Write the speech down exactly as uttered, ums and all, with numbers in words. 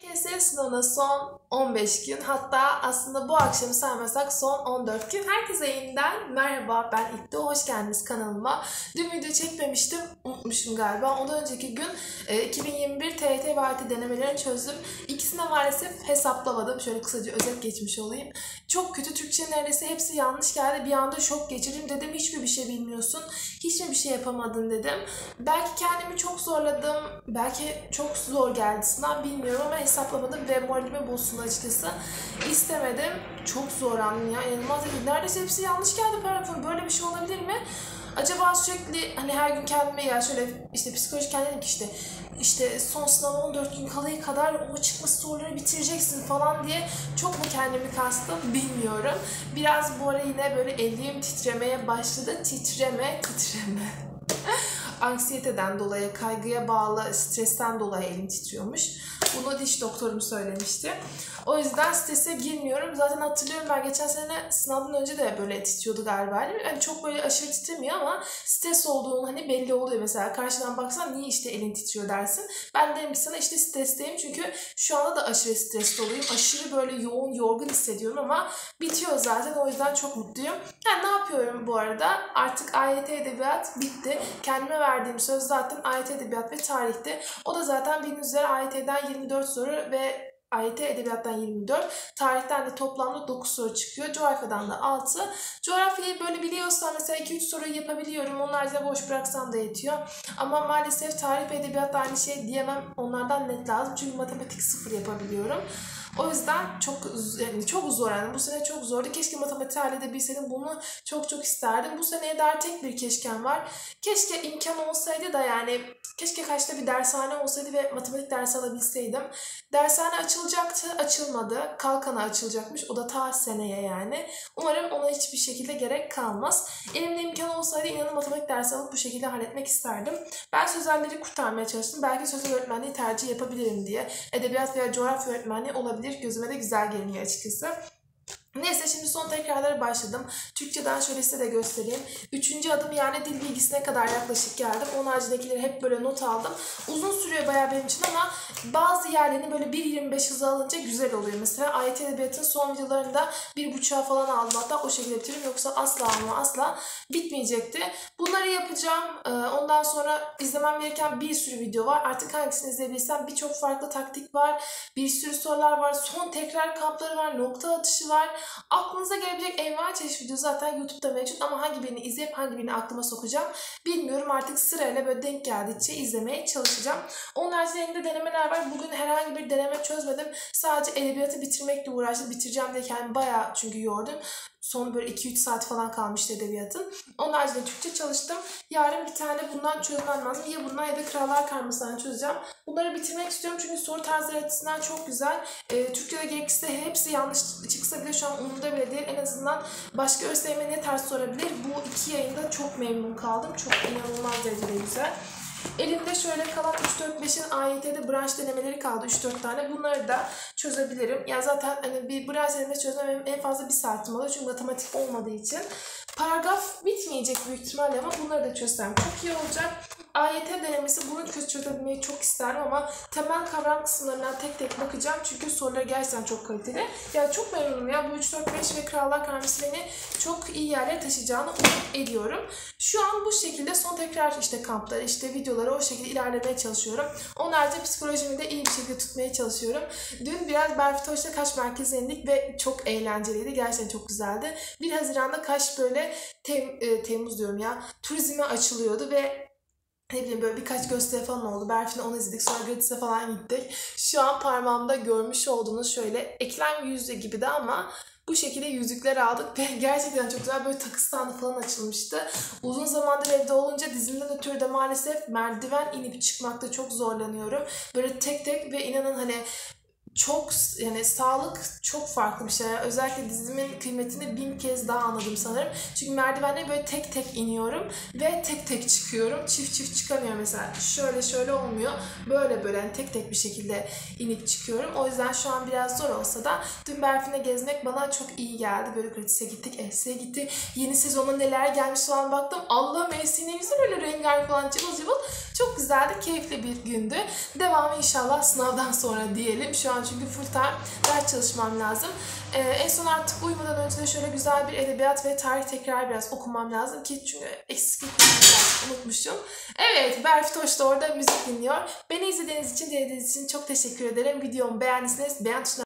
K S sınavına son on beş gün, hatta aslında bu akşamı saymazsak son on dört gün. Herkese yeniden merhaba, ben İkto, hoş geldiniz kanalıma. Dün video çekmemiştim, unutmuşum galiba. Ondan önceki gün e, iki bin yirmi bir T Y T ve A Y T denemelerini çözdüm. İkisine maalesef hesaplamadım. Şöyle kısaca özet geçmiş olayım. Çok kötü, Türkçe neredeyse hepsi yanlış geldi. Bir anda şok geçirdim, dedim hiçbir bir şey bilmiyorsun, hiçbir bir şey yapamadın dedim. Belki kendimi çok zorladım, belki çok zor geldi sınav, bilmiyorum ama hesaplamadım ve moralimi bozsun açıkçası. İstemedim. Çok zorlandım ya. İnanılmaz değil. Neredeyse hepsi yanlış geldi paragrafın. Böyle bir şey olabilir mi? Acaba sürekli hani her gün kendime ya şöyle işte psikolojik kendim ki işte işte son sınava on dört gün kalaya kadar o çıkması soruları bitireceksin falan diye çok mu kendimi kastım bilmiyorum. Biraz bu ara yine böyle elim titremeye başladı. Titreme, titreme. Anksiyeteden dolayı, kaygıya bağlı, stresten dolayı elim titriyormuş. Bunu diş doktorum söylemişti. O yüzden strese girmiyorum. Zaten hatırlıyorum, ben geçen sene sınavdan önce de böyle titriyordu galiba. Yani çok böyle aşırı titremiyor ama stres olduğunu hani belli oluyor mesela. Karşıdan baksan niye işte elin titriyor dersin. Ben derim ki sana işte stresteyim çünkü şu anda da aşırı stresli olayım. Aşırı böyle yoğun, yorgun hissediyorum ama bitiyor zaten, o yüzden çok mutluyum. Yani ne yapıyorum bu arada? Artık A Y T Edebiyat bitti. Kendime verdiğim söz zaten A Y T Edebiyat ve tarihti. O da zaten bildiğiniz üzere A Y T'den yirmi dört soru ve A Y T Edebiyat'tan yirmi dört, tarihten de toplamda dokuz soru çıkıyor. Coğrafyadan da altı. Coğrafyayı böyle biliyorsam mesela iki üç soruyu yapabiliyorum. Onlarca boş bıraksam da yetiyor. Ama maalesef tarih ve edebiyat aynı şey diyemem. Onlardan net lazım. Çünkü matematik sıfır yapabiliyorum. O yüzden çok yani çok zor yani. Bu sene çok zordu. Keşke matematik halledebilseydim. Bunu çok çok isterdim. Bu seneye dair tek bir keşkem var. Keşke imkan olsaydı da yani keşke kaçta bir dershane olsaydı ve matematik dersi alabilseydim. Dershane açılacaktı, açılmadı. Kalkan'a açılacakmış. O da ta seneye yani. Umarım ona hiçbir şekilde gerek kalmaz. Elimde imkan olsaydı inanın matematik dersi alıp bu şekilde halletmek isterdim. Ben sözelleri kurtarmaya çalıştım. Belki sözel öğretmenliği tercih yapabilirim diye. Edebiyat veya coğrafya öğretmenliği olabilir. Gözüme de güzel geliniyor açıkçası. Neyse, şimdi son tekrarlara başladım. Türkçeden şöyle size de göstereyim. Üçüncü adım yani dil bilgisine kadar yaklaşık geldim. Onun haricindekileri hep böyle not aldım. Uzun sürüyor bayağı benim için ama bazı yerlerini böyle bir yirmi beş hıza alınca güzel oluyor. Mesela A Y T Edebiyat'ın son videolarında bir buçuğa falan aldım. Hatta o şekilde bitiririm. Yoksa asla ama asla bitmeyecekti. Bunları yapacağım. Ondan sonra izlemem gereken bir sürü video var. Artık hangisini izleyebilirsem, birçok farklı taktik var. Bir sürü sorular var. Son tekrar kampları var. Nokta atışı var. Aklınıza gelebilecek envai çeşit video zaten YouTube'da mevcut ama hangi birini izleyip hangi birini aklıma sokacağım bilmiyorum. Artık sırayla böyle denk geldikçe izlemeye çalışacağım. Onun haricinde denemeler var. Bugün herhangi bir deneme çözmedim. Sadece edebiyatı bitirmekle uğraştım. Bitireceğim diye kendimi bayağı çünkü yordum. Son böyle iki üç saat falan kalmıştı edebiyatın. Onun haricinde Türkçe çalıştım. Yarın bir tane bundan çözmem lazım. Ya bundan ya da Krallar Karması'ndan çözeceğim. Bunları bitirmek istiyorum çünkü soru tarzları açısından çok güzel. Ee, Türkçe'de gerekirse hepsi yanlış çıksa bile şu an umurumda bile değil. En azından başka ÖSYM ne tarz sorabilir? Bu iki yayında çok memnun kaldım. Çok inanılmaz derecede güzel. Elimde şöyle kalan üç dört beşin A Y T'de branş denemeleri kaldı, üç dört tane. Bunları da çözebilirim. Yani zaten hani bir branş denemesi çözmem en fazla bir saatim oluyor çünkü matematik olmadığı için. Paragraf bitmeyecek büyük ihtimalle ama bunları da çözsem çok iyi olacak. A Y T denemesi, bunu çözebilmeyi çok isterim ama temel kavram kısımlarından tek tek bakacağım çünkü soruları gerçekten çok kaliteli. Yani çok memnunum ya, bu üç dört beş ve Krallar Karması beni çok iyi yerlere taşıyacağını umut ediyorum. Şu an bu şekilde son tekrar işte kampları, işte videoları o şekilde ilerlemeye çalışıyorum. Onun haricinde psikolojimi de iyi bir şekilde tutmaya çalışıyorum. Dün biraz Berfi Toş'ta Kaş merkezine indik ve çok eğlenceliydi. Gerçekten çok güzeldi. bir Haziran'da Kaş böyle tem, e, Temmuz diyorum ya, turizme açılıyordu ve ne bileyim böyle birkaç gösteri falan oldu. Berfin'le onu izledik. Sonra Gratis'e falan gittik. Şu an parmağımda görmüş olduğunuz şöyle eklem yüzüğü gibi de ama bu şekilde yüzükler aldık ve gerçekten çok güzel, böyle takı standı falan açılmıştı. Uzun zamandır evde olunca dizimden ötürü de maalesef merdiven inip çıkmakta çok zorlanıyorum. Böyle tek tek ve inanın hani çok yani sağlık çok farklı bir şey. Özellikle dizimin kıymetini bin kez daha anladım sanırım. Çünkü merdivenle böyle tek tek iniyorum ve tek tek çıkıyorum. Çift çift çıkamıyorum mesela. Şöyle şöyle olmuyor. Böyle böyle yani tek tek bir şekilde inip çıkıyorum. O yüzden şu an biraz zor olsa da dün Berfin'le gezmek bana çok iyi geldi. Böyle Gratis'e gittik, Efsa'ya gittik. Yeni sezonda neler gelmiş falan baktım. Allah'ım, Efsa'nın ne güzel böyle rengarenk falan cıvıl cıvıl. Çok güzeldi, keyifli bir gündü. Devamı inşallah sınavdan sonra diyelim. Şu an çünkü full time ders çalışmam lazım. Ee, en son artık uyumadan önce de şöyle güzel bir edebiyat ve tarih tekrar biraz okumam lazım ki çünkü eksik biraz unutmuşum. Evet, Berfitoş da orada müzik dinliyor. Beni izlediğiniz için, dinlediğiniz için çok teşekkür ederim. Videomu beğendiyseniz beğen tuşuna